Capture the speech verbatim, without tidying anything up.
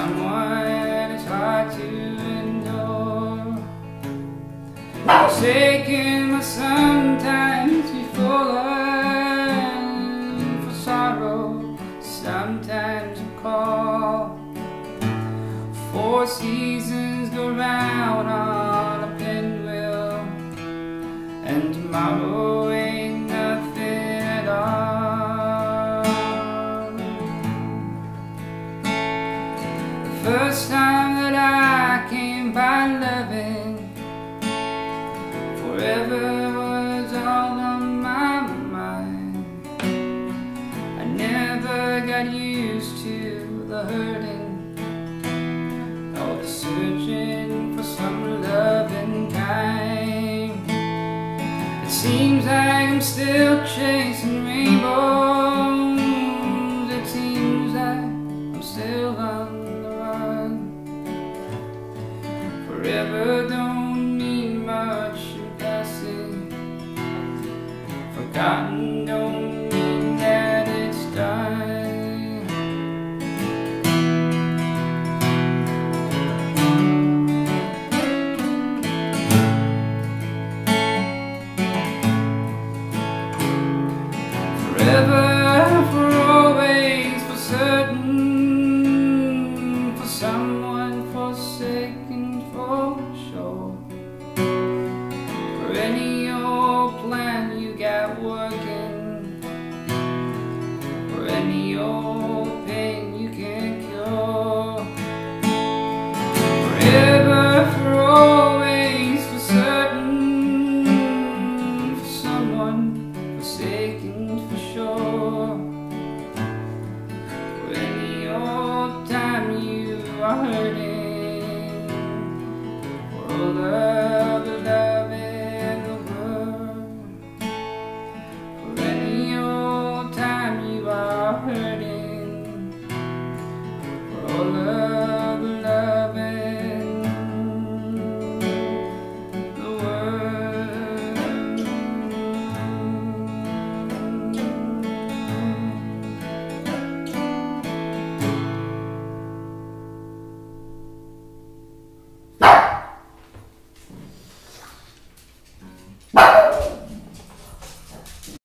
someone is hard to endure. Forsaken must sometimes be fallen for sorrow, sometimes a call. Four seasons go round on a pinwheel, and tomorrow ain't nothing at all. The first time that I came by loving, forever was all on my mind. I never got used to the hurting, all the searching for some loving kind. It seems like I'm still chasing rainbows. It seems like I'm still on the run. Forever don't mean much in passing. Forgotten don't mean that it's done. Forever, for always, for certain, for someone forsaken, for sure. For any old plan you got working, for any old pain you can't cure. Forever, for always, for certain, for someone forsaken, for sure. For any old time you are hurting, for all the